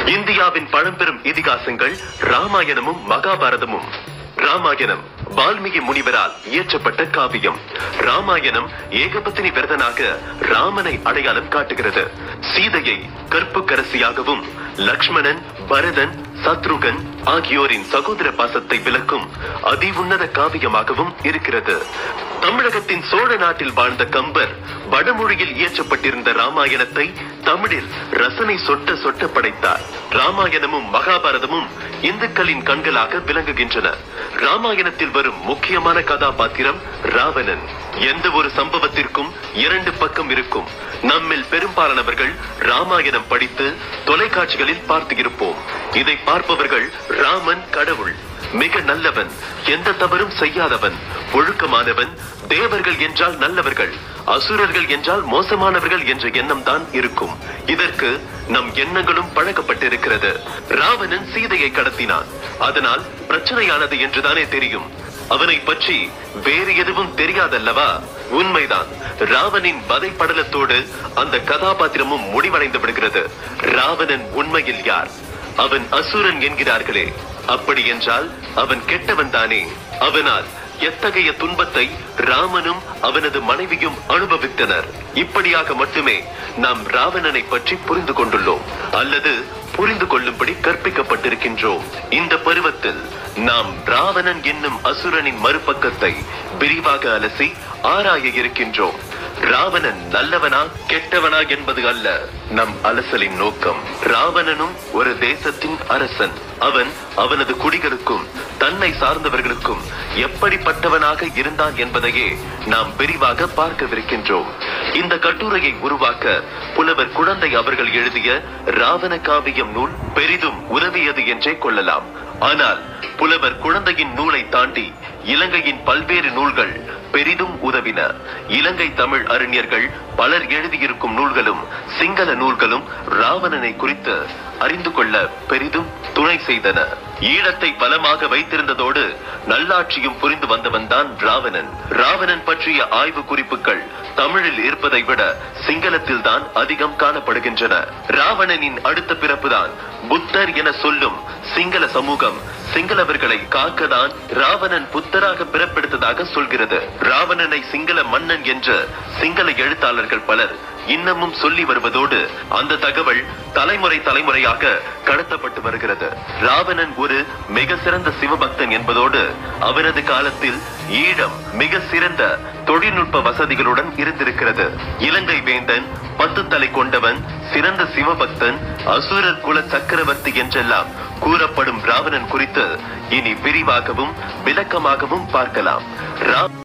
இந்தியாவின் பழம்பெரும் இதிகாசங்கள் ராமாயணமும் மகாபாரதமும். ராமாயணம் வால்மீகி முனிவரால் இயற்றப்பட்ட காவியம். ராமாயணம் ஏகபத்தினி விரதனாக ராமனை அடையாளம் காட்டுகிறது. சீதையை கற்புக்கரசியாகவும், லக்ஷ்மணன், பரதன், சத்ருகன் ஆகியோரின் சகோதர பாசத்தை விளக்கும் அதி உன்னத காவியமாகவும் இருக்கிறது. தமிழகத்தின் சோழ நாட்டில் வாழ்ந்த கம்பர் வடமொழியில் இயற்றப்பட்டிருந்த ராமாயணத்தை தமிழில் ரசனை சொட்ட சொட்ட படைத்தார். ராமாயணமும் மகாபாரதமும் இந்துக்களின் கண்களாக விளங்குகின்றன. ராமாயணத்தில் வரும் முக்கியமான கதாபாத்திரம் ராவணன். எந்த ஒரு சம்பவத்திற்கும் இரண்டு பக்கம் இருக்கும். நம்மில் பெரும்பாலானவர்கள் ராமாயணம் படித்து தொலைக்காட்சிகளில் பார்த்து இருப்போம். இதை பார்ப்பவர்கள் ராமன் கடவுள், மிக நல்லவன், எந்த தவறும் செய்யாதவன், ஒழுக்கமானவன், தேவர்கள் என்றால் நல்லவர்கள், அசுரர்கள் என்றால் மோசமானவர்கள் என்ற எண்ணம் தான் இருக்கும். இதற்கு நம் எண்ணங்களும் பழக்கப்பட்டிருக்கிறது. ராவணன் சீதையை கடத்தினான், அதனால் பிரச்சனையானது என்றுதானே தெரியும். அவனை பற்றி வேறு எதுவும் தெரியாதல்லவா? உண்மைதான். ராவனின் வதை படலத்தோடு அந்த கதாபாத்திரமும் முடிவடைந்து விடுகிறது. ராவணன் உண்மையில் யார்? அவன் அசுரன் என்கிறார்களே, அப்படி என்றால் அவன் கெட்டவன் தானே. அவனால் எத்தகைய துன்பத்தை ராமனும் அவனது மனைவியும் அனுபவித்தனர். இப்படியாக மட்டுமே நாம் ராவணனை பற்றி புரிந்து கொண்டுள்ளோம், அல்லது புரிந்து கொள்ளும்படி கற்பிக்கப்பட்டிருக்கின்றோம். இந்த பருவத்தில் நாம் ராவணன் என்னும் அசுரனின் மறுபக்கத்தை விரிவாக அலசி ஆராய இருக்கின்றோம். ராவணன் நல்லவனா கெட்டவனா என்பது அல்ல நம் அலசலின் நோக்கம். ராவணனும் ஒரு தேசத்தின் அரசன். அவன் அவனது குடிகளுக்கும் தன்னை சார்ந்தவர்களுக்கும் எப்படிப்பட்டவனாக இருந்தான் என்பதையே நாம் விரிவாக பார்க்கவிருக்கின்றோம். இந்த கட்டுரையை உருவாக்க புலவர் குழந்தை அவர்கள் எழுதிய ராவண காவியம் நூல் பெரிதும் உதவியது என்றே கொள்ளலாம். ஆனால் புலவர் குழந்தையின் நூலை தாண்டி இலங்கையின் பல்வேறு நூல்கள் பெரிதும் உதவின. இலங்கை தமிழ் அறிஞர்கள் பலர் எழுதியிருக்கும் நூல்களும் சிங்கள நூல்களும் ராவணனை குறித்து அறிந்து கொள்ள பெரிதும் துணை செய்தன. ஈழத்தை பலமாக வைத்திருந்ததோடு நல்லாட்சியும் புரிந்து வந்தவன் தான் ராவணன். ராவணன் பற்றிய ஆய்வு குறிப்புகள் தமிழில் இருப்பதை விட சிங்களத்தில் தான் அதிகம் காணப்படுகின்றன. ராவணனின் அடுத்த பிறப்புதான் புத்தர் என சொல்லும் சிங்கள சமூகம் சிங்களவர்களை காக்கதான் ராவணன் புத்தராக பிறப்பெடுத்ததாக சொல்கிறது. ராவணனை சிங்கள மன்னன் என்ற சிங்கள எழுத்தாளர்கள் பலர் இன்னமும் சொல்லி வருவதோடு அந்த தகவல் தலைமுறை தலைமுறையாக கடத்தப்பட்டு வருகிறது. ராவணன் ஒரு மிக சிறந்த சிவபக்தன் என்பதோடு அவரது காலத்தில் ஈழம் மிக சிறந்த தொழில்நுட்ப வசதிகளுடன் இருந்திருக்கிறது. இலங்கை வேந்தன், 10 தலை கொண்டவன், சிறந்த சிவபக்தன், அசுரர் குல சக்கரவர்த்தி என்றெல்லாம் கூறப்படும் ராவணன் குறித்து இனி விரிவாகவும் விளக்கமாகவும் பார்க்கலாம்.